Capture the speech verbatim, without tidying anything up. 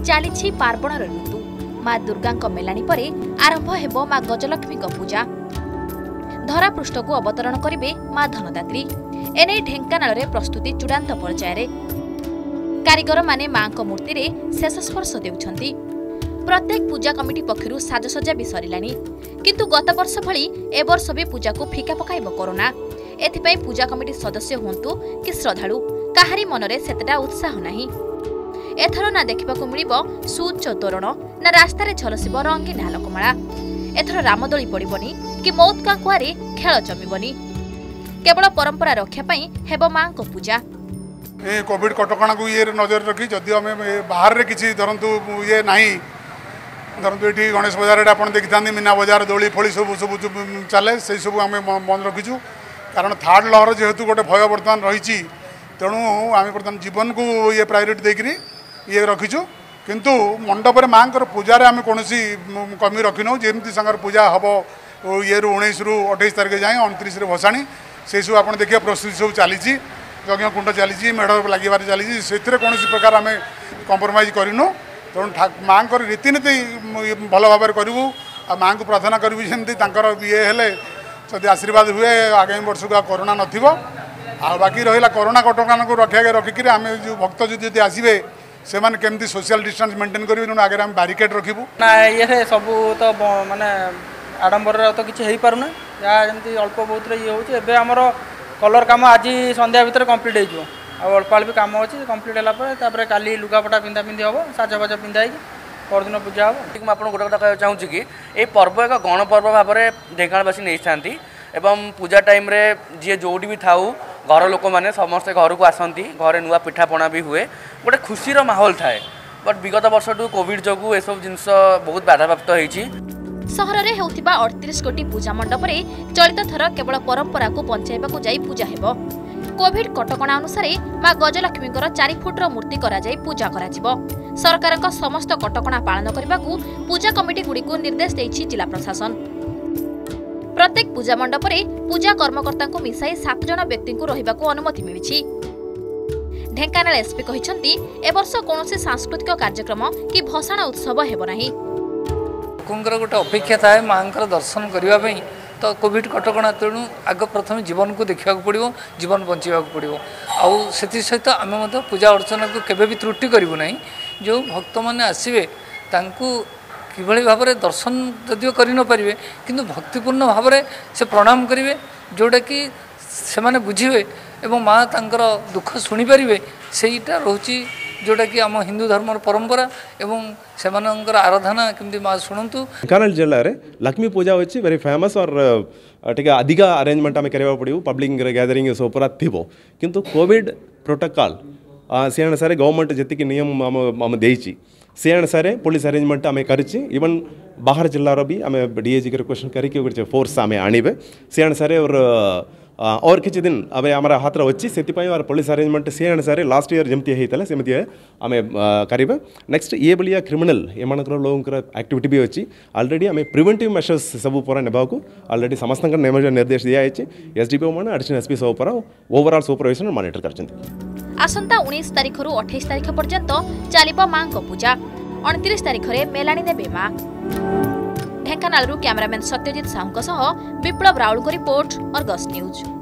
चली पार्वणर ऋतु माँ दुर्गा मेलाणी पर आरंभ हेब माँ गजलक्ष्मी पूजा धरा पृष्ठ को अवतरण करेंगे माँ धनदात्री एने ढेंकानाल प्रस्तुति चूड़ांत पर्यायर कारीगर माने माँ मूर्ति रे शेष स्पर्श देउछंती। प्रत्येक पूजा कमिटी पक्षरु साजसज्जा भी सरिलानी किंतु गत वर्ष भली ए वर्ष भी पूजा को फिका पकाइब कोरोना एथिपई पूजा कमिटी सदस्य होंतु कि श्रद्धालु काहारी मनरे सेतटा उत्साह नाही। एथर ना देखा मिलिबो सुउच्च तोरण ना रास्तार झलसिब रंगीन आलोकमाला एथर रामदोली पड़िबनी कि मौत का कुआरे खेल जमिबनी केवल परंपरा रक्षा पई हेबो मां को पूजा। ए कोविड कटकणा को ये नजर रखी जदि आम बाहर किसी धरतु ये नहीं धरतु ये गणेश बजार आप देखी था मीना बजार दोली फली सब सब चले से सब आम मन रखीचु कारण थार्ड लहर जेहेतु गोटे भय बर्तमान रही तेणु आम बर्तमान जीवन को ये प्रायोरिटी देकर ये रखीचु किंतु मंडप माँ पूजार आम कौन कमी रखिनु जमी संगर पूजा हम ये उन्नीस रु अठाईस तारीख जाए अणतीस भसाणी से सब आप देखिए प्रस्तुति सब चली यज्ञ कुंड चली मेढ़ लगे चली से कौन प्रकार आम कंप्रोमाइज करूँ तेणु माँ रीतिनीति भल भाव करूँ आ माँ को प्रार्थना करूँ जमी ये हेले जदि आशीर्वाद हुए आगामी वर्ष को कोरोना नथिबो आ बाकी रहा कोरोना कटकणा को रक्षा रखिक आम जो भक्त जो आसवे से माने केमती सोशल डिस्टेंस मेंटेन करेंगे तेणु आगे आम बारिकेड रखिबू ना ये सब तो माने आडंबर तो किसी हो पारना जहाँ जमी अल्प बहुत ये होते आमर कलर काम आज संध्या भितर कंप्लीट हो अल्प अल्प काम अच्छी कंप्लीट है काली लुगापटा पिंधा पिंधि हम साजबाज पिंधाई परदिन पूजा हम। मुझे आपको गोटे कथा चाहूँगी कि ये पर्व एक गणपर्व भाव में ढेंकानालवासी नहीं था एवं पूजा टाइम रे जी जोटी भी थाऊ घर लोक मैंने समस्ते घर को आसती घरे नुआ पिठापणा भी हुए गोटे खुशीर माहौल थाए बट विगत वर्ष टू कोविड जो ये सब जिनस बहुत बाधाप्राप्त होती। सहर में होतिबा अड़तीस कोटी पूजा मंडप रे चलित थर केवल परंपरा को बंचाइबाकू जाई पूजा हेबो। कोविड कटकणा अनुसार माँ गजलक्ष्मी चार फुटर मूर्ति करा जाई पूजा करा जिवो। सरकार समस्त कटकणा पालन करने पूजा कमिटी गुड़ी को निर्देश देइछि जिला प्रशासन। प्रत्येक पूजा मंडप रे पूजा कर्मकर्ता को मिसाई सात जन व्यक्ति को रहिबाकू अनुमति मिलिछि। ढेंकानाल एसपी कहिसंती ए वर्ष कोनोसी सांस्कृतिक कार्यक्रम कि भसाण उत्सव हेबो नाही। लोकंर गोटे अपेक्षा थाए माँ दर्शन करने तो कोविड कटकणा तेणु आग प्रथम जीवन को देखा पड़ो जीवन बचाक पड़ो आउ से सहित आम पूजा अर्चना को केवे भी त्रुटि करूँ ना जो भक्त मैंने आसवे किभली भाव में दर्शन जदिव कर न पारे किंतु भक्तिपूर्ण भाव में से प्रणाम करेंगे जोटा कि से माने बुझे एवं माँ तांकर दुख शुणी पारे सेटा रोची जोटा कि आम हिंदू धर्म परंपरा एवं से आराधना केमती माँ शुणु। ढेंकानाल जिले में लक्ष्मी पूजा होची वेरी फेमस और टे अधिक अरेंजमेंट आम करवा पड़ो पब्लिक गैदरिंग सब पूरा थी किंतु कोविड प्रोटोकॉल से अनुसार गवर्नमेंट जी नियम आम देची से अनुसार पुलिस अरेंजमेंट आम कर इवन बाहर जिलार भी आम डीएजी के रिक्वेस्ट करके फोर्स आम आणवे से अनुसार और और किसी दिन अब आम हाथ अच्छी से पुलिस अरेंजमेंट से अनुसार लास्ट इयर जमती होता है सेमती आम करेंगे। नेक्स्ट ये भाया क्रिमिनल एम लोगों एक्टिविटी भी अच्छी ऑलरेडी आम प्रिवेंटिव मेजर्स सब पूरा नेबाकू ऑलरेडी समस्त निर्देश दिखाई एसडीपीओ मैंने एडिशनल एसपी सब पूरा ओवरऑल सुपरविजन मॉनिटर कर। आसंता उन्नीस तारीख रु अठाईस तारीख पर्यंत चलिबो मां को पूजा उनतीस तारीख रे मेलाणी नेबे मां। ढेंकानाल रु कैमरामैन सत्यजित साहू विप्लव राउल को रिपोर्ट अर्गस न्यूज।